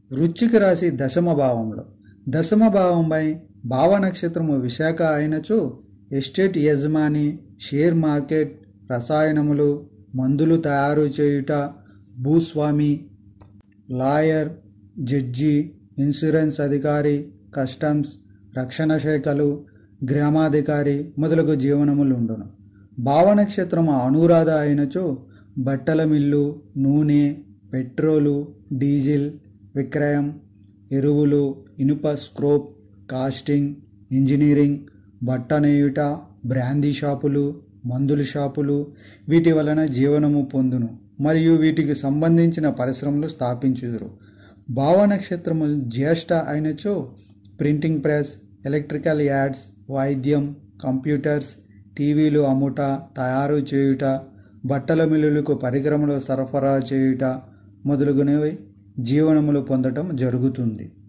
వృశ్చిక రాశి దశమ భావంలో. దశమ భావంపై భావ నక్షత్రము విశాఖ అయినచో ఎస్టేట్ యజమాని, షేర్ మార్కెట్, రసాయనములు, మందులు తయారు చేయుట, భూస్వామి, లాయర్, జడ్జి, ఇన్సూరెన్స్ అధికారి, కస్టమ్స్, రక్షణ శాఖలు, గ్రామాధికారి మొదలగు జీవనములు ఉండును. భావ నక్షత్రము అనురాధ అయినచో బట్టల మిల్లు, నూనె, పెట్రోలు, డీజిల్ విక్రయం, ఎరువులు, ఇనుప స్క్రోప్, కాస్టింగ్, ఇంజనీరింగ్, బట్ట నేయుట, బ్రాందీ షాపులు, మందుల షాపులు వీటి వలన జీవనము పొందును మరియు వీటికి సంబంధించిన పరిశ్రమలు స్థాపించుదురు. భావ నక్షత్రము జ్యేష్ఠ అయినచో ప్రింటింగ్ ప్రెస్, ఎలక్ట్రికల్ యాడ్స్, వైద్యం, కంప్యూటర్స్, టీవీలు అమ్ముట, తయారు చేయుట, బట్టల మిల్లులకు పరికరములు సరఫరా చేయుట మొదలగునవి జీవనములు పొందటం జరుగుతుంది.